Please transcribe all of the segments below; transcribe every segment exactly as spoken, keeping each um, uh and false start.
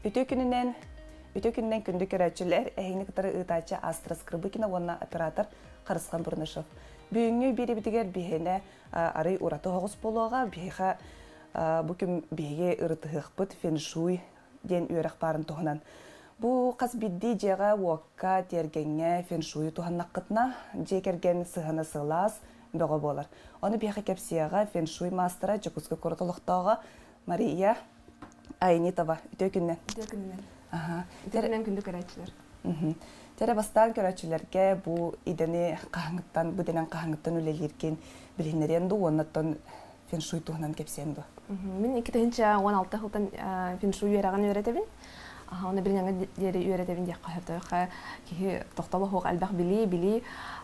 Үтө күнүнен үтө күнүнен күндү көрөчүлөр эйни кытары ытачы Астрас Крыбыкина онна оператор Карыскан Бурнышев. Бүгүнгү бири битигер бихене ары ураты хогус болуга биха бу күн биге ырытыхпыт феншуй ден үрәк барын тохнан. Бу кас бидди жага уокка тергенге феншуй туханнакытна жекерген сыгына сылас бөгө болар. Оны биха кепсияга феншуй мастера Жокуска коротолуктага Мария Айнитова үтө күннен. Үтө күннен. Ага. Үтө күннен күндү көрөчүлөр. Мм. Тере бастан көрөчүлөргө бу идени кахаңыттан, бу денен кахаңыттан үлелиркен билинерен ду оннаттан феншуй тухнан кепсенду. Мен эки миң он алты жылдан феншуй үйрәгән үйрәтәбин. Аха, аны биргәнгә дәре үйрәтәбин дип кайтырга. Ки токталы хок албак били, били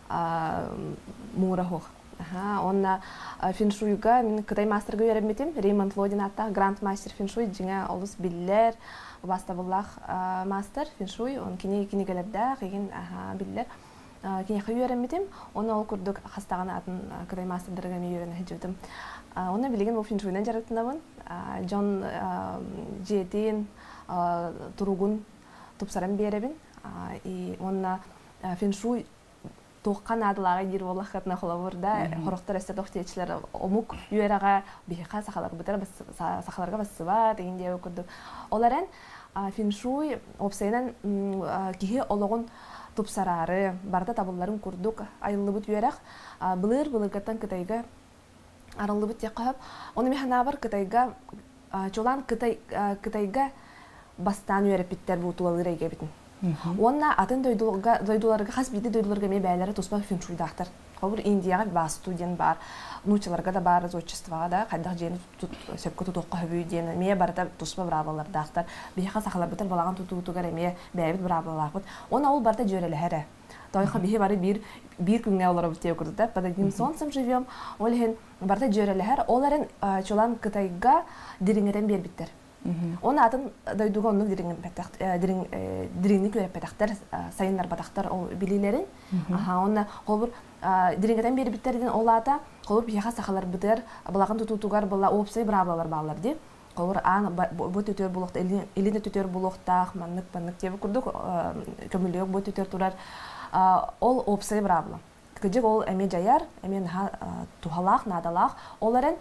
мура хок. Аха, онна феншуйга мен Кытай мастерга үйрәтмәдем. Реймонд Лодин атта гранд мастер феншуй җиңә олус билләр. Баста буллах мастер феншуй, он кини кинигеләрдә, кигән аха билләр. Кини үйрәтмәдем. Оны ул күрдек хастаган атын Кытай мастердерге үйрәнә җитем. Оны билеген бу феншуйдан жарыктынабын. Джон Жетин туругун тупсаран беребин. И онна феншуй тоққан адылага жер болах хатна холовурда хорохтар эсте тохтечилер омук юерага биха сахалар бутар сахаларга басыба дегенде көрдүк. Оларен феншуй опсайнан кихи ологон тупсарары барда табылларын көрдүк. Айыллыбыт юерак былыр былыргаттан Кытайга арылыбыт якап. Оны механа бар Кытайга чолан Кытай Кытайга бастан юерепиттер бу тулалырыга битин. Онна атын дойдуларга дойдуларга хас биди дойдуларга ме бәйләре туспа феншуй дактар. Хәбер Индияга ба студент бар, нучыларга да бар, зочествага да, кайдак жен сөпкө тутукка хөбүй ден, ме барда туспа бравалар дактар. Биха сахалар битер балаган тутугуга ме бәйбит бравалар. Оны ул барда жөреләре. Тойха бихи бары бир бир күнгә олар битә күрдә. Подадим солнцем живем. Олген барда жөреләр, оларын чолан Кытайга дириңедән бер биттер. Оны атын дойдуга онны дириңен пәтәк дирин диринни көрәп пәтәктәр сайыннар батактар ол билиләрен. Аха, оны кобур дириңедән бер биттерден олата, кобур бияга сахалар битер, булагын тутутугар була опсай бравалар баллар ди. Кобур ан бу төтөр булыкта илине төтөр булыкта, маннык маннык дип күрдүк, көмүлөк бу төтөр турар. Ол опсай бравла. Кыжык ол эме жаяр, эме тухалак, надалак, оларын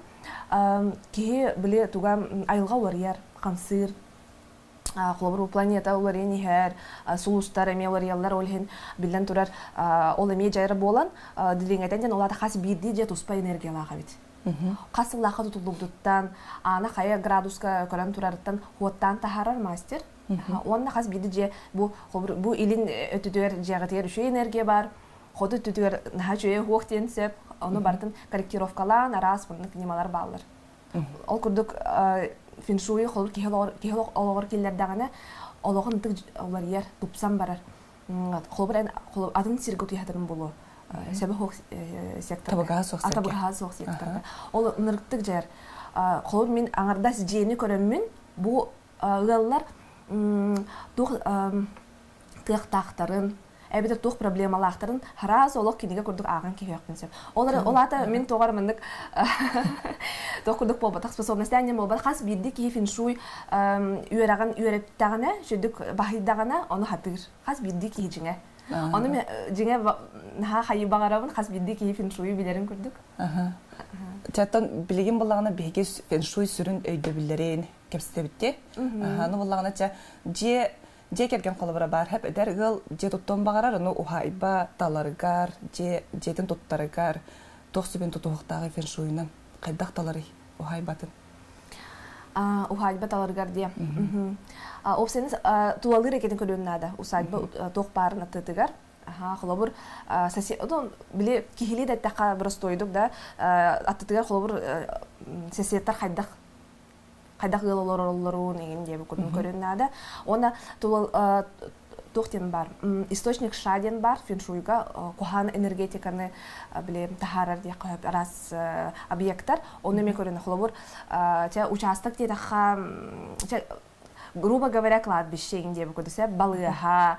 ки биле туга айылга олар Камсыр, Хлобру планета олар енихер, сулустар эме олар яллар олхен билден турар ол эме жайры болан, дилиңетен оларда хас бирди же туспа энергиялага бит. Касыллака тутулуктан, ана кая градуска көрөн турарыттан хоттан тахарар мастер. Онна хас бирди же бу бу илин өтүдөр жагытер үчө энергия бар. Ходу төтөр нахачуе хоктен сеп, аны бартын корректировкалан арас бунун немалар баллар. Ол күрдүк феншуй холор кихелор кихелор олор киллердагына ологон тык олар ер тупсан барар. Холбрен холор атын сиргот яхтарын болу. Себе хок сектор. Табыга сок сектор. Табыга сок сектор. Ол нырктык жер. Холор мен аңардас жени көрөммүн. Бу ылалар тух тактарын Әбидер тух проблемалактарын хараз олок кинеге көрдүк аган кебекпин сеп. Олар олата мен тогар мындык тох көрдүк болба так способностьяне болба хас бидди ки феншуй үйрәгән үйрәттәгәнә шөдүк баһиддагана аны хатыр. Хас бидди ки җиңә. Аны җиңә ха хайы багарабын хас бидди ки феншуй биләрен күрдүк. Аха. Чаттан билеген буллагына беге феншуй сүрүн өйдө билерен кепсте битте. Аха, аны буллагына ча же Же керген колобра бар хеп эдер гыл же туттон багарар аны ухайба таларгар же жетин туттарыгар токсубен тутуктагы феншуйнан кайдак талары ухайбатын. А ухайба таларгар ди. А опсенис туалыр экенин көрүннада усайба ток барын атытыгар. Аха, холобур сесе одон биле кихили да така бростойдук да атытыгар холобур сесеттер кайдак Кайдак гылолоролорун деген деп көрүннада. Она тул тохтен бар. Источник шаден бар феншуйга кухан энергетиканы биле тахарар деп коюп раз объекттер. Оны ме көрүнө холобур. Те участок те ха грубо говоря, кладбище, где бы куда-то балыга,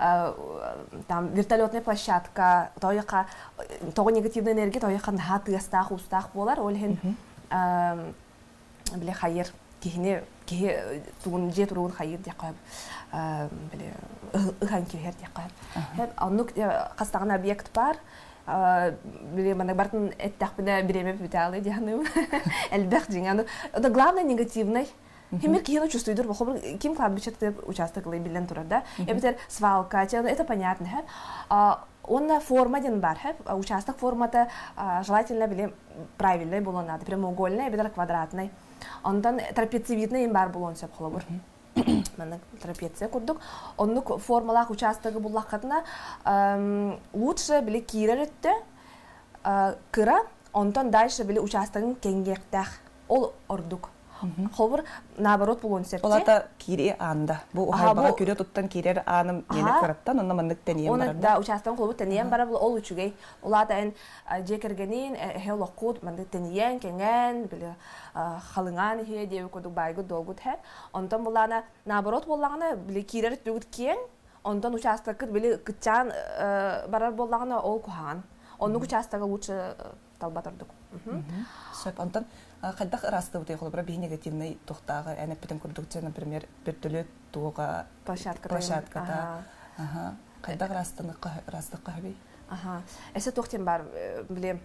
там вертолетная площадка, тояка, того негативной энергии, тояка на тыстах, устах болар, ольген, бля хайер, кихне ки тугун же турун хайыр дия кап биле ыхан кибер дия кап хеп анук кастаган объект бар биле мана бартын эттак бине биреме биталы дианым элбек жиңану это главное негативный Химер кино чувствует, что ким кладбище участок билен тура, да? Я битер свалка, это понятно, хэ? Он форма один бар, хэ? Участок форма-то желательно били правильной было надо, прямоугольной, битер квадратной. Он там трапециевидный бар был он все холобур. Mana трапеция курдук. Он ну формалах участок был лахатна. Лучше били киреретте, кыра. Он там дальше били участок кенгектах. Ол ордук. Холбур наоборот булон септе. Олата кире анда. Бу ойбага күрө туттан кирер аным мене караптан онна мандык тением бар. Оны да участок холбур тением бар бул ол үчүгей. Олата эн жекергенин хелокут мандык тениен кенген биле халынган хе деп кодук байгы долгут хэ. Онтон булана наоборот буллагына биле кирер түгүт киен. Онтон участок биле кытчан барар буллагына ол кухан. Онну участогы лучше талбатырдык. Сөп онтон Кайдах расты вот я би негативный тухтага, я не питам продукция, например, пертулет туга площадка площадка, да. Ага. Кайдах расты на расты кахби. Ага. Эсе тухтем бар, биле,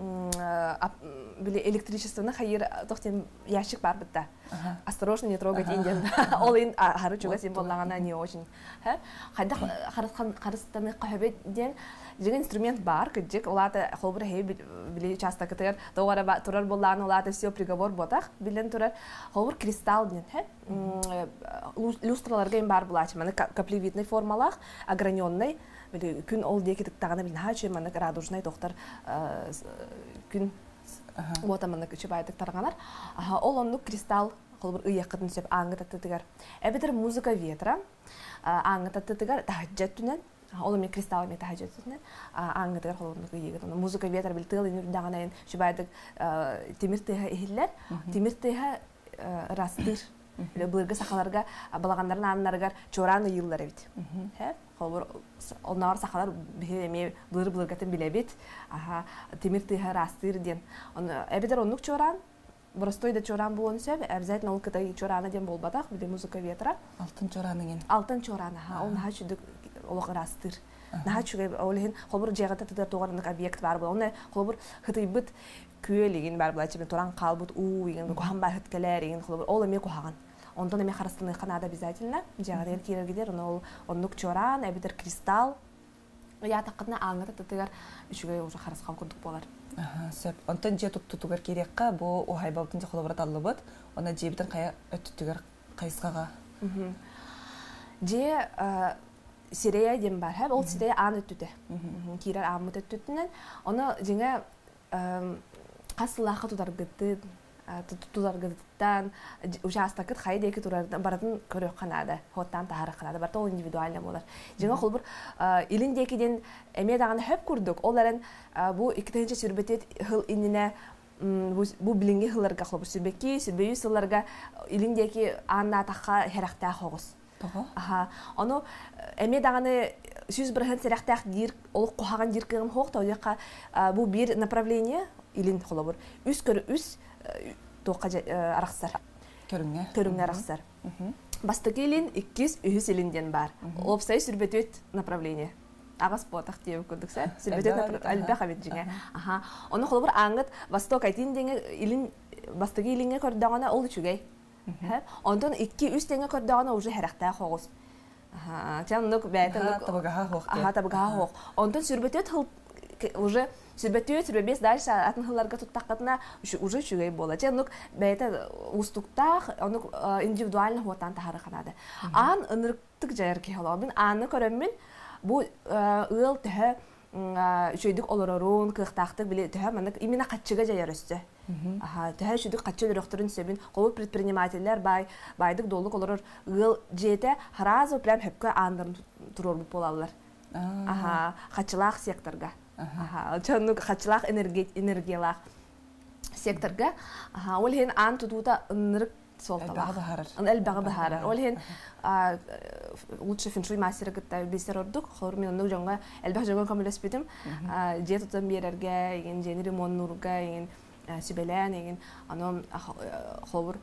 биле электричество на хайыр тухтем ящик бар битта. Осторожно, не трогать инден. Ол ин хару чуга символлагана не очень. Кайдах харыстаны кахби ден Жеген инструмент бар, кыджик, олата холбур хей биле часто кытыр, тоғара турар болланы олата все приговор ботах, билен турар холбур кристалл ден, хэ? Люстраларга им бар булачы, маны каплевидный формалах, ограненный, биле күн ол деки тықтағаны билен хачы, маны радужный тоқтар күн ота маны күчі байтық тарғанар. Ол онну кристалл холбур ыяқытын сөп аңғы таттытығар. Әбетір музыка ветра, аңғы таттытығар тахаджат түнен, Ол мен кристаллами тахаджатсызны, аңгытыр холодный егет. Музыка ветер билтыл инердаган шибайдык темиртеха эхиллер, темиртеха растыр. Былырга сахаларга балагандарын аннарга чораны йыллар бит. Хэ? Холбор оннар сахалар беме былыр былыргатын билебит. Аха, темиртеха растыр ден. Он эбедер оннук чоран Простой да чоран булон сөп, обязательно ол кытай чораны ден болбатак, биде музыка ветра. Алтын чораныгин. Алтын чораны, ха, ол наха чүдүк олық растыр. Наха чүгей, олehen холбур жегата тыдар тоғарындық объект бар бұл. Оны холбур хытай быт күелеген бар бұл, ачыбен туран қалбыт уу, еген кухан бар хыткалар, еген холбур ол эме кухаган. Ондан эме харыстаны қанада обязательно, жегата ер кирергедер, оны ол оннук чоран, эбидер кристалл. Я тақытна аңыта тытыгар үшүгей уже харысқан күндік болар. Сөп, онтан же тұттығыр керекқа, бұл оғай баутын же қолабырат алыбыт, оны жебітін қая өттігір қайысқаға? Же сирея дем бар, ол сирея ан өттіді. Кейрер амыт өттітінен, оны жеңе қасылақы тұдарғыды, тұдарғыдыттан, участакыт қай дейкі баратын көрек қанады, хоттан тағары қанады, барты ол индивидуальны болар. Жеңе қол бір илін дейкеден әме дағаны хөп көрдік, оларын бұл икітінші сүрбетет хыл иніне бұл білінге хыларға қол бір сүрбекке, сүрбейі сыларға илін дейкі анна таққа херақтақ хоғыз. Оны әме дағаны сүз бірхін сәрақтақ дейір, олық қоғаған дейір кіғым хоқты, олыққа бұл бір направление илин холобур. Үс көрі үс тоққа арақсар. Көріңе? Көріңе арақсар. Бастығы илин иккіз үхіс илинден бар. Опсай сүрбетөт направление. Ағас ботақ дейіп көрдіксі. Сүрбетөт әлбәқ әбет жіңе. Оны холобур аңыт восток айтын денге илин бастығы илинге көрдіғана ол үшігей. Ондан икки үс денге көрдіғана уже хәріқтәй қоғыз. Чанлық бәйтін табыға хоқ. Ондан сүрбетөт уже сүрбетөт сүрбебес дальше атын хылларга туттаққатына уже чүгей бола. Чанлық бәйті ұстықтақ, оны индивидуально хуаттан тахары қанады. Ан ынырықтық жайыр кехала. Мен аны көріммен бұл ұл түхі үшөйдік олорорун, кықтақтық біле түхі манық именно қатчыға жайыр өсті. Түхі үшөйдік қатчы өріқтірін сөбін қолы предпринимательлер байдық долық олорор ұл жете харазы прям хөпкі андырын тұрор бұл болалар. Қатчылақ секторға. Чоннук хачылах энергиялах секторга. Ол хен ан тутута ынрык солталах. Элбағы бахарар. Ол хен лучше феншуй мастері кітті бесер ордық. Холыр мен онны жоңға элбақ жоңға көмілес бетім. Же тұтын берерге, жені ремон нұрға, сүбелен, холыр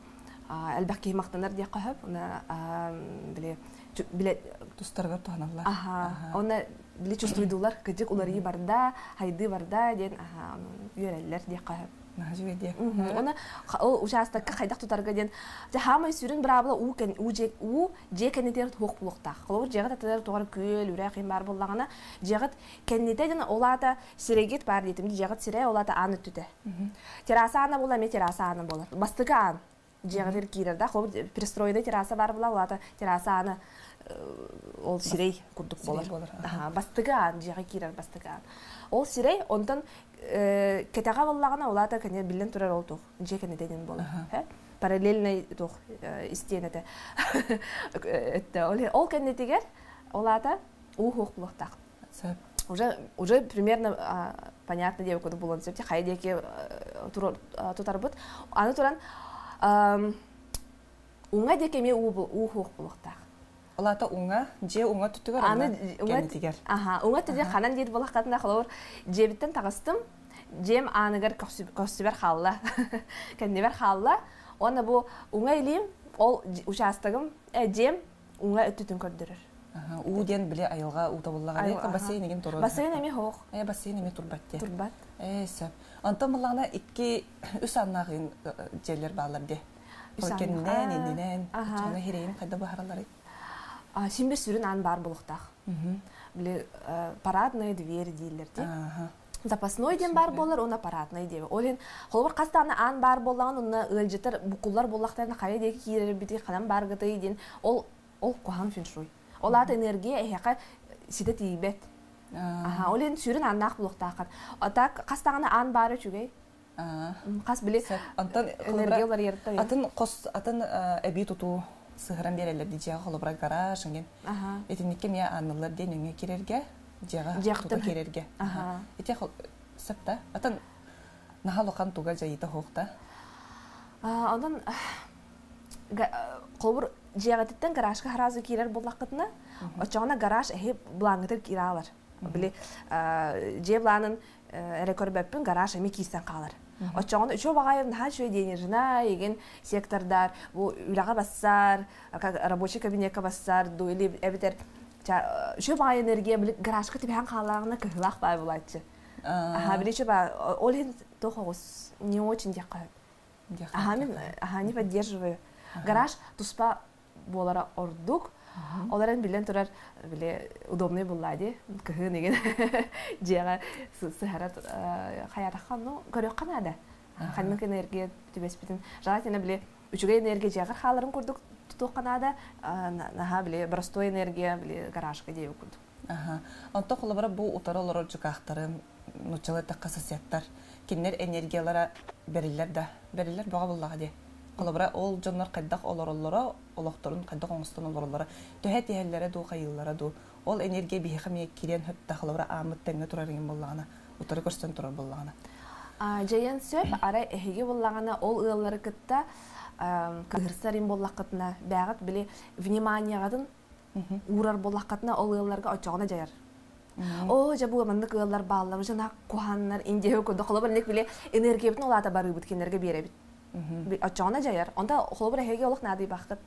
әлбәк кеймақтанар дия қахып, она біле биле тустарга тоханалар. Аха. Она биле чувствуйдулар, кыжык улары барда, хайды барда ден, аха, үйрәлләр дия қахып. Наживе дия. Она ол участокка хайдак тутарга ден, жа хамай сүрін бірабыла у кен у же у же кенетер тоқ булуктак. Холор жегат аталар тоғар күл, үрә кыйм бар буллагана, жегат кенете ден олата сирегет бар дитим, жегат сире олата аны түтә. Терраса аны була, ме терраса аны була. Бастыга ан. Жегатер кирерда, холор перестроенный терраса бар була, олата терраса аны ол сирей курдук болар. Аха, бастыга ан, жега кирер бастыга ан. Ол сирей онтан кетага боллагана олата кене билен турар ол тух, же кенеден болар. Параллельный тух истенете. Это ол кенетигер олата у хук булактак. Уже уже примерно понятно где куда булон септи хайдеке тутарбыт. Аны туран унга деке ме у у хук булактак. Олата унга, же унга түтүгөр аны кенетигер. Аха, унга түтүгөр ханан дейт булакатында халор жебиттен тагыстым. Жем аныгар көсүбер халла. Кендебер халла. Оны бу унга илим ол участогым жем унга өттүтүн көрдүрөр. Аха, у ден биле айылга ута буллаган бассейн деген турат. Бассейн эми хок. Э, бассейн эми турбатте. Турбат. Э, сап. Антон буллагана икки үс аннагын жерлер баалар де. Көркеннен, индинен, чана хирейин кайда бахаралар. А симбир сүрүн ан бар булуктак. Биле парадная дверь дейлер де. Аха. Запасной ден бар болар, она парадный деп. Олен холбар кастаны ан бар болган, уна ылжытыр букуллар боллактарына кая деги кирер бити калам бар гыты ден. Ол ол кохан феншуй. Ол ат энергия эхака сите тийбет. Аха, олен сүрүн аннак булуктакар. Ата кастаганы ан бары чүгей. Аа. Кас биле антон энергиялар яртта. Атын кос атын эби туту сыгыран берелер дижа холбар гараж ген. Аха. Этимникке мия анылар денеңе кирерге. Жага керерге. Ага. Ите сапта. Атын нахалоқан туга жайыта хокта. А, ондан колбур жагаттан гаражга харазы кирер боллакытына, очогона гараж эхи блангытыр киралар. Биле, же бланын рекорбеппин гараж эми кийсен калар. Очогона үчө багайын ха чөй денежина еген сектордар, бу үлага бассар, рабочий кабинетка бассар, дуйли эбитер Шо бай энергия билик гаражга тибхан калагына кыйлак бай булатчы. Аха биличе ба олен тохогус не очень дякай. Аха мен аха не поддерживаю. Гараж туспа болара ордук. Оларен билен турар биле удобный буллади. Кыһы деген жага сыхарат хаятахан ну көрөккан ада. Ханның энергия тибеспитин. Желательно биле үчүгө энергия жагыр халарын көрдүк. Туканада наха биле простой энергия биле гаражга деп курду. Аха. Анта холбара бу утаралар жукактарын, нучалы такасасяттар, кинер энергиялара берилер да, берилер бага буллага де. Холбара ол жоннор кайдак олороллора, олокторун кайдак оңстон олороллора, төһәт яһәлләре ду кайыллара ду. Ол энергия бихәме кирен хәтта холбара амыт тәңгә турарыгын буллагана, утары көрсән турар буллагана. А жаян сөп ара эһиге буллагана ол ыаллары кытта кырсарин боллакытына бәгат биле вниманиягадын урар боллакытына ол ыалларга очогона жаяр. О, жабу мандык ыаллар баалар, жана куханнар индеө көдө холобар нек биле энергия битин олата бары бит кенерге беребит. Очогона жаяр. Онда холобар эһиге олок нады бакыт.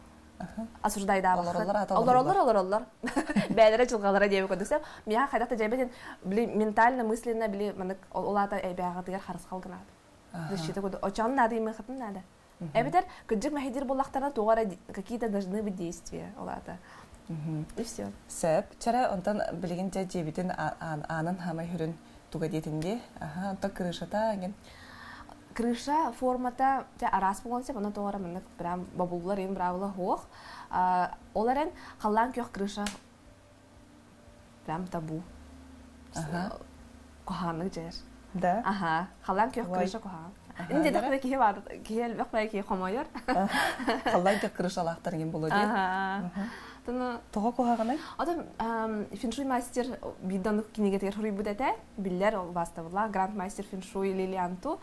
Осуждайда бакыт. Олар олар олар олар. Бәлере чылгалара деп көдөсөм, мия кайдакта жайбетин биле ментально мысленно биле мандык олата бәгатыгар харыс калган. Защита көдө очогона нады мехатын нады. Эбитер кыджык мәхидир боллактардан тугара какие-то должны быть действия олата. И все. Сәп, чара онтан билигинче жебитин анын хамай хүрүн туга детинде. Аха, онта крышата ген. Крыша формата те арас болгонсе, аны тугара мындык прям бабуллар эм бравла хох. Оларен каллан кök крыша прям табу. Аха. Коханы жер. Да. Аха, каллан кök крыша кохан. Инде дәкне ки бар, киел бакмай ки комойор. Каллан кök крышалактар ген болот. Аха. Таны тога кохаганы? Адам феншуй мастер бидан кинеге тер хори будете, биллер бастабыла, гранд мастер феншуй Лилианту.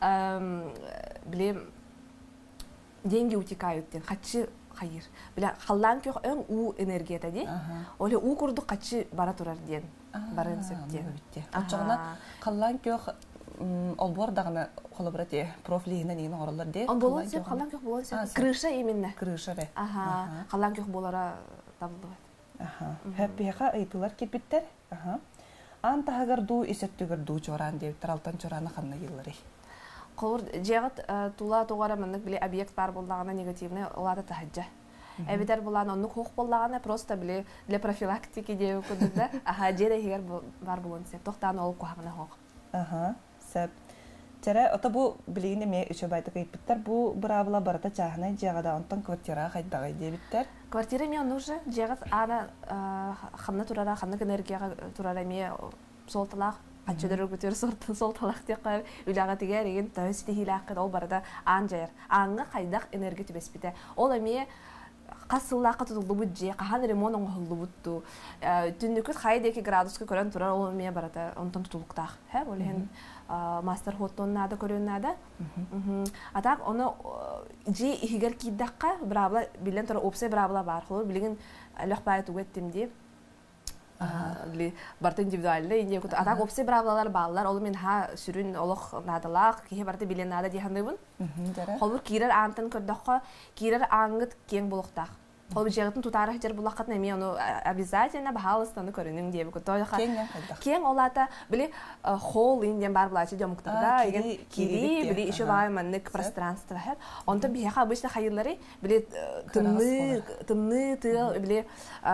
Биле деньги утекают, хачы хайыр. Биле каллан кök өн у энергия тади. Оле у курду качы бара турар ден. Барын септен. Ачыгына каллан кök олбор дагына холобрати профилиһинен ини ороллар де. Он болон сеп халан көх болон сеп. Крыша именно. Крыша бе. Аха. Халан көх болара табылды. Аха. Хәппиха ыйтылар кирбиттер. Аха. Анта хагарду исеттүгөрдү чоран деп таралтан чораны ханна йыллары. Колур жегат тула тогара мындык биле объект бар боллагана негативный олата тахаджа. Эбитер булан онну хок боллагана просто биле для профилактики деп көдүдө. Аха, жере хигер бар болон сеп. Токтан ол кухагына хок. Аха. Сеп. Чара ата бу билигине ме үчө байты кайпыттар. Бу бравла барата чахна жагада онтон квартира хайдагай дебиттер. Квартира мен нужа жегат ана ханна турара ханна энергияга турара ме солталак ачыдыр көтөр сорт солталак деп кайып үлага тигер еген төсти хилакы ол барда анжер аңга кайдак энергия тибеспите. Ол эме касыллакка тутулду бүджи кахан ремонт оңголду бутту. Түндүкүт хайдеки градуска көрөн турар ол эме барата онтон тутулуктак. Ха, олен мастер хоттоннада көрөннада. Атак оны жи игер киддакка бравла билен тора опсе бравла бар. Холор билген лөх байт угеттим деп. Ли барта индивидуальный инде кут атак опсе бравлалар баллар. Ол мен ха сүрүн олох надалак ки барта билен нада дихандыбын. Холор кирер антын көрдөккө кирер аңгыт кең болуктак. Ол жегетін тутары жер булақатна мен оны обязательно бахалыстаны көрүнүң деп көтөйха. Кең олата биле холл инден бар булачы жомуктарда еген кири биле еще вайманнык пространство хет. Онда бияха обычно хайырлары биле тынны тынны ты биле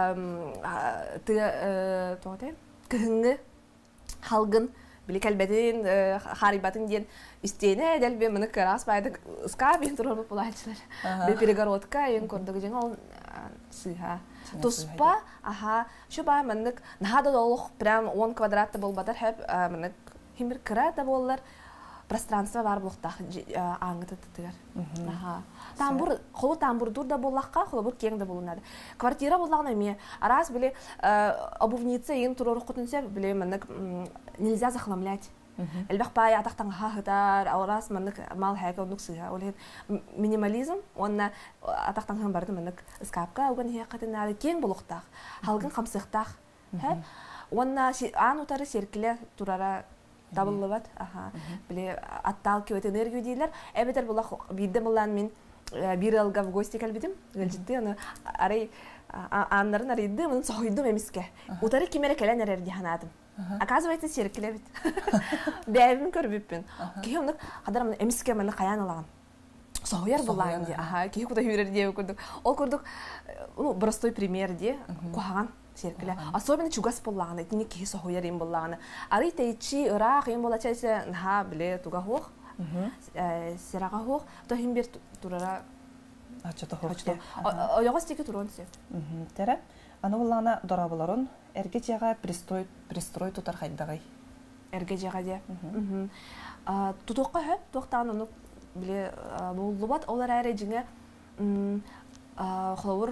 ты тоте кыгыңы халгын биле калбетин харибатын ден истене делбе мыны карас байдык скабин турор булачылар. Бе перегородка ен көрдүк жеңе ол сыха. Туспа, аха, шу ба мындык нахада долук прям он квадратта болбатар хеп мындык химбир кырата боллар. Пространство бар булукта аңгыты тытыгар. Аха. Тамбур, холу тамбур дурда боллакка, холу бур кең да болунады. Квартира боллагына эме арас биле обувница ен турор кутунса биле мындык нельзя захламлять. Элбах пай атактан хахытар, аурас мындык мал хайка онук сыга. Олен минимализм, онна атактан хан барды мындык скапка уган хиякатынады кең болуктак. Халгын камсыктак. Онна ан утары серкиле турара табылыбат. Аха. Биле отталкивает энергию дейлер. Эбетер булак бидде булан мен бир алга в гости келбидим. Гэлжитти аны арай аннарын арыйды, мын сойдум эмиске. Утары кимере келен эрерди ханадым. Оказывается, серкелебит. Бәйбін көрбіппін. Кейі ондық қадар әміске мәлі қаян алаған. Соғыяр болайын де. Кейі құда үйрер де көрдік. Ол көрдік простой пример де қоғаған серкеле. Особенно чугас болағаны. Тіне кейі соғыяр ем болағаны. Ары тәйчі, ұрақ ем бола чайсы наға біле туға хоқ. Сераға хоқ. Тоғын бер тұрара Ачыта хоқ. Ойоға стекі тұруын сеп. Тәрі? Аны болағына дорабыларын әрге жаға пристрой тұтар қайдағай? Әрге жаға де. Тұтуққа хөп, тоқтаған оны біле болу бат. Олар әрі жіңе қолауыр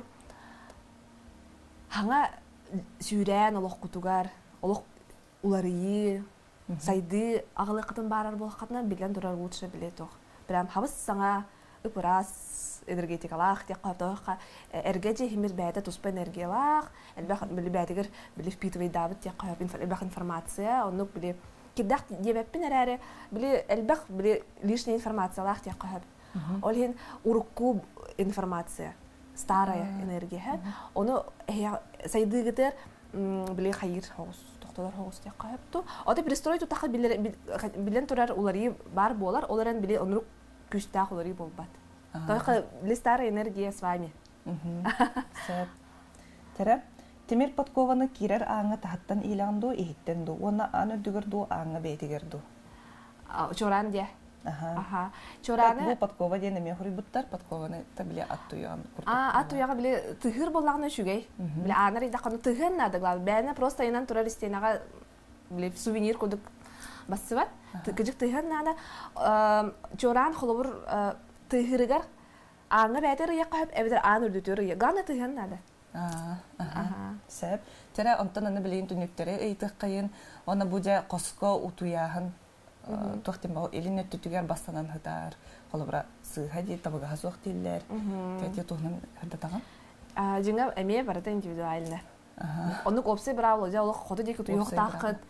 хаңа сүйрән олық құтуғар, олық уларыйы, сайды ағылы қытын барар бол қатынан білен дұрар лучше біле тоқ. Прям хабыс саңа үпірас энергетикалах тек қаптауға әрге же химир бәйді тұспа энергиялах, әлбәқ білі бәйдігір білі впитывай дабыт тек қойып әлбәқ информация, онық білі кеддақ дебәппін әрәрі білі әлбәқ білі лишний информациялах тек қойып. Ол хен урыққу информация, старая энергия. Оны сайдығытыр білі қайыр хоғыз, тоқталар хоғыз тек қойып. Оты пристрой тұтақы білен тұрар олары бар болар, оларын білі онырық күштақ олары болбат. Только для старой энергии с вами. Тәрі, темір подкованы керер аңы тағыттан иланду, ехеттенду. Оны аны дүгірду, аңы бәйтігерду. Чоран де. Аха. Чораны... Бұл подкова дені мен құры бұттар, подкованы біле аттуяған құртып. Аттуяға біле тұғыр болағына үшігей. Біле анар едақаны тұғыр нады глав. Бәні просто енан тұрар істейнаға сувенир көдік басы бар. Күжік тұғыр нады. Чоран қолыбыр тыгырыгар аңы бәтер яқап әбедер ан үрдүтөр гана тыган нада. Аха. Сәп. Тәрә онтан аны билен түнүктәре әйтек кайын, аны буҗа коско утуяһын. Тохтыма элин өттүгәр бастанан хатар. Колыбра сыга ди табыга хасык дилләр. Тәти тухнын хәдә тагын. А җиңә әмие барда индивидуальны. Аха. Оны копсы браулы, җа ул ходы дик туйык тахыт.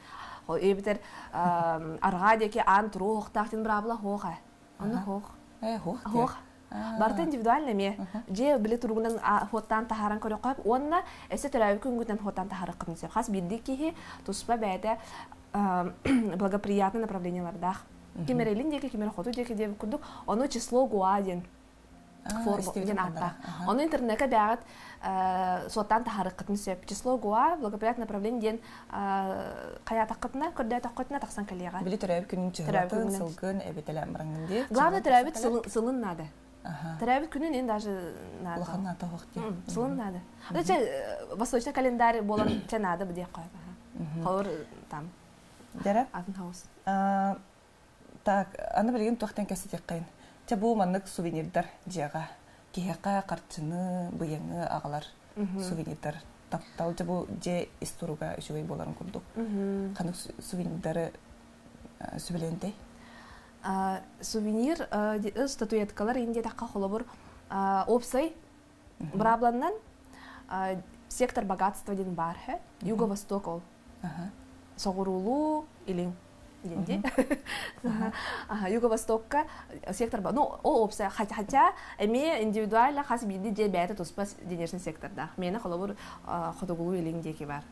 Хол эбитер арга деке ан туру хохтахтин брабла хоха. Аны хох. Э, хох. Хох. Барты индивидуально ме. Же биле тургунан хоттан тахаран көрө кап, онна эсе төрөбү күнгүтен хоттан тахарак кымсып. Хас билди ки туспа бәдә благоприятный направленияларда. Кимерелин деке кимер хоту деке деп күндүк, оно число гуаден. Форма ден атта. Оно интернетке бәгат соттан тахарак кытынсып. Число гуа благоприятный направление ден кая такытна, көрдө такытна таксан коллега. Биле төрөбү күнүн чыгатын сылгын эбетелем браңынды. Главное төрөбү сылын надо. Төрөбү күнүн ен даже надо. Улахан ата хохти. Сылын надо. Ача восточный календарь болон че надо бде кой. Хор там. Дера? Атенхаус. А так, аны билген тоқтан кәсетек кайын. Те бу маннык сувенирдар жага. Кияка картчыны, быяңы агалар сувенирдар. Таптал же бу же исторуга үшөгөй боларын көрдүк. Канык сувенирдары сүбелендей? Сувенир статуэткалар инде такка холобур опсай брабланнан сектор богатства ден бар, юго-восток ол. Согурулу или денде. Юго-востокка сектор бар. Ну, ол опсай хотя эме индивидуально хас биди же бәті туспа денежный секторда. Мені холобур ходогулу илин деки бар.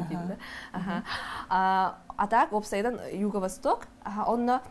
А так опсайдан юго-восток, онно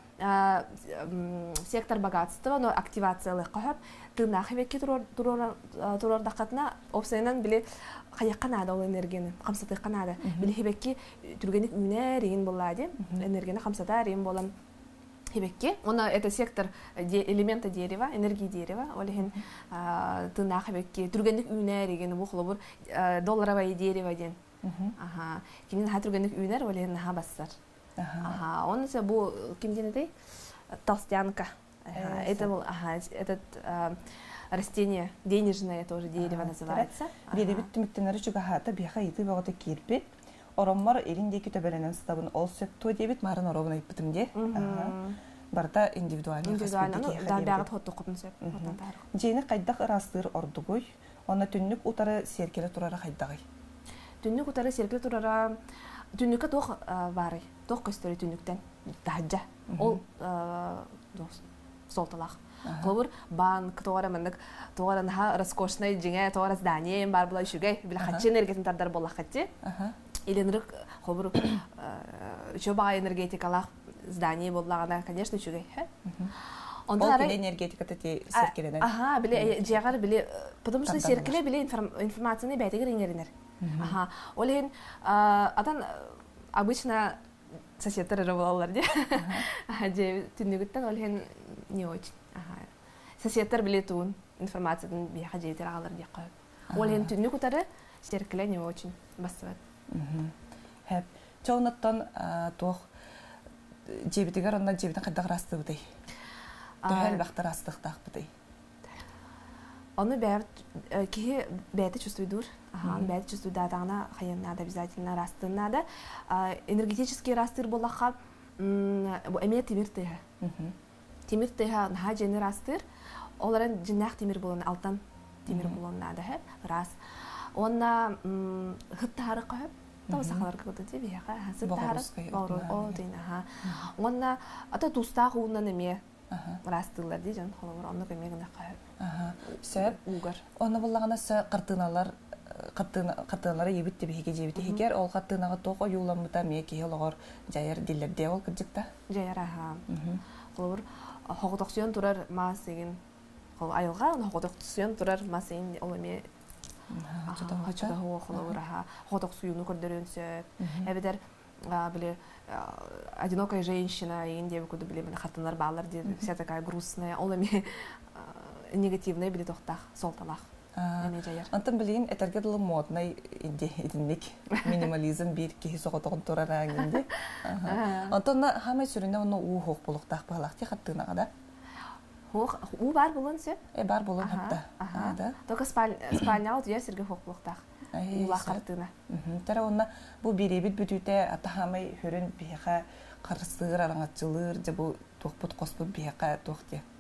сектор богатства, но активациялы қахып, тыңнақы векке тұрор дақатына опсайынан біле қаяққа нады ол энергияны, қамсатыққа нады. Біле хебекке түргенік үйне рейін болады, энергияны қамсата рейін болан хебекке. Оны это сектор элемента дерева, энергии дерева, олеген тыңнақы векке түргенік үйне рейін бұқылы бұр долларовай дерева ден. Кенен ха түргенік үйнер олеген ха бассар. Ага, он это был кимдинный толстянка. Это был, ага, этот растение денежное тоже дерево называется. Биде биттимиттенери чуга хата биха ити богота кирпи. Ороммар элиндеки төбеленен стабын ол септо дебит марын оробна иппитимде. Барта индивидуальный индивидуально, ну да, бягат хотто кутун сеп. Жени кайдак ырастыр ордугуй. Онна түннүк утары серкеле турара кайдагы. Түннүк утары серкеле турара түннүккө тох бары. Тох көстөрү түннүктен тажа. Ол солталак. Колбур банк тоора мындык тоора ха роскошный жеңе тоора здание бар була үшүгөй бил хатчы энергетин тардар болла хатчы. Иленрик колбур чоба энергетикалак здание боллагана, конечно, үшүгөй. Онда ара энергетика тети серкеленен. Ага, биле жагар биле, потому что серкеле биле информацияны бәйтегер иңеринер. Ага, олен атан обычно соседтер работалар де. Же түннүгүттен олен не очень. Ага. Соседтер биле тун информациядан бияха жейтер агалар де коюп. Олен түннүгүттары серкеле не очень басыбат. Хеп, чоонаттан тох жебитигер ондан жебитен кайдак растыбыдай. Төхел бактар астыктак быдай. Оны бәр ки бәте чувствуйдур. Ага, бәте чувствуйдатана хаяннада обязательно растынада. Энергетический растыр болаха бу эме темирте. Темирте ха жени растыр. Оларын жинак темир болон алтан темир болоннада хеп раз. Онна хыттары кып Таусахалар кылды тебе, я хасы тара. О, дейна ха. Онна ата туста хуна неме. Растылар ди жан холор онны кемегенде кайып. Ага. Сөп угар. Онны буллагана сө кыртыналар кыртын кыртыналары ебит деп хеге жебит хегер ол кыртынага тoko юламыта меки холор жайыр дилерде ол кыржыкта. Жайыр ха. Холор хогдоксион турар мас деген. Хол айылга хогдоксион турар мас ин олме Хачада хоо холора ходок суюну көрдөрөнсө. Эбедер биле одинокая женщина инде куду биле мен хатындар баалар ди вся такая грустная, ол эми негативный биле токтак, солталак. Эме жайыр. Антын билген этерге дылы модный инде идинник минимализм бир ки соготогон турара инде. Антын хама сүрүнө ону уу хок болуктак балакти хаттыгына да. Хох, у бар болон се? Э бар болон хатта. Да. Только спальня вот я Сергей хок болуктак. Ула картына. Мм. Тара онна бу биребит бүтүтэ атахамай хөрөн биха карсыгыр араңатчылыр же бу токпут коспут биха токте.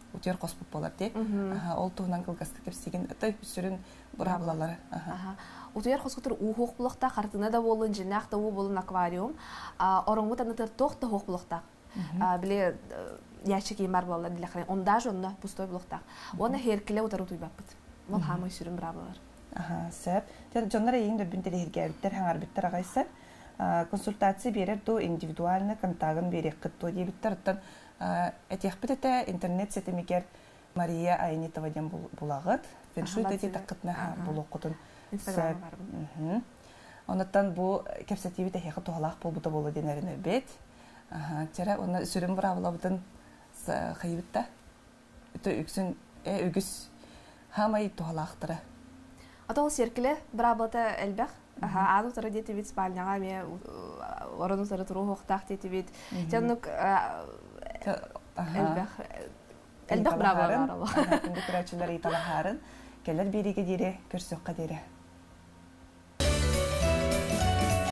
утер қоспып болар де. Ол туынан кылгасты кепсеген ыты сүрін бұра бұлалары. Утер қосқытыр уғық бұлықта, қартына да болын, жинақ да болын аквариум. Орыңғы танытыр тоқ да хоқ бұлықтақ. Біле яшек емар болалар диле қарай. Онда жонна пустой бұлықтақ. Оны херкіле утар ұтуй баппыд. Ол хамай сүрін бұра бұлар. Сәп. Жонлар ең дөбіндері хергәбіттер, хаңар біттер ағайсы. Консультация берер до индивидуальны контагын берек қытты дейбіттер. Әтеқпіт әті интернет сетемекер Мария Айнитова ден бұлағыд. Феншуй дөде тақытны бұл оқытын. Инстаграмы бар. Онаттан бұл кәпсәтебі тәхеқі туғалақ бұл бұта болу денерін өбет. Тері оны сүрін бұра бұла бұтын қайыбытта. Үті үксін үгіс хамай туғалақтыры. Ата ол серкілі бұра бұлата әлбәқ. Аду тұры деті бет спальняға ме орыну тұры тұру хоқтақ деті бет. Жаннық әлбәқ. Әлбәқ бұра бұла. Күнді күрәтшілер италағарын. Келер береге дере, көрсөққа дере.